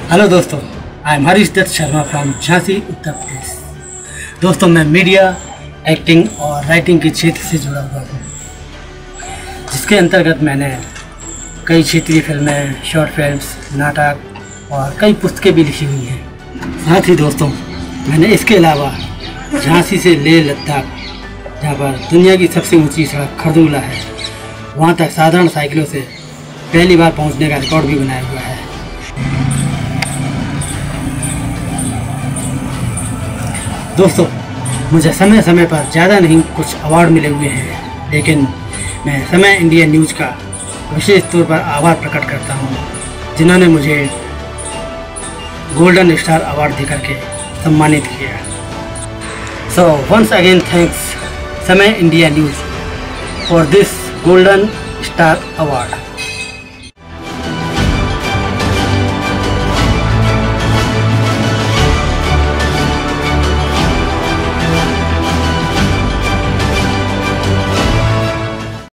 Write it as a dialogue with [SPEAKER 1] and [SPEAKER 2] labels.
[SPEAKER 1] Hello दोस्तों, I am Harish Dutt Sharma from Jhansi, Uttar Pradesh. दोस्तों, मैं मीडिया, एक्टिंग और राइटिंग के क्षेत्र से जुड़ा हुआ हूँ, जिसके अंतर्गत मैंने कई क्षेत्रीय फिल्में, शॉर्ट फिल्म्स, नाटक और कई पुस्तकें भी लिखी हुई हैं। साथ ही दोस्तों, मैंने इसके अलावा झांसी से लेह लद्दाख, जहाँ पर दुनिया की सबसे ऊंची सड़क खरदुंगला है, वहाँ तक साधारण साइकिलों से पहली बार पहुँचने का रिकॉर्ड भी बनाया हुआ है। दोस्तों, मुझे समय समय पर ज़्यादा नहीं कुछ अवार्ड मिले हुए हैं, लेकिन मैं समय इंडिया न्यूज़ का विशेष तौर पर आभार प्रकट करता हूँ, जिन्होंने मुझे गोल्डन स्टार अवार्ड देकर के सम्मानित किया। So once again thanks Samay India news for this golden star award.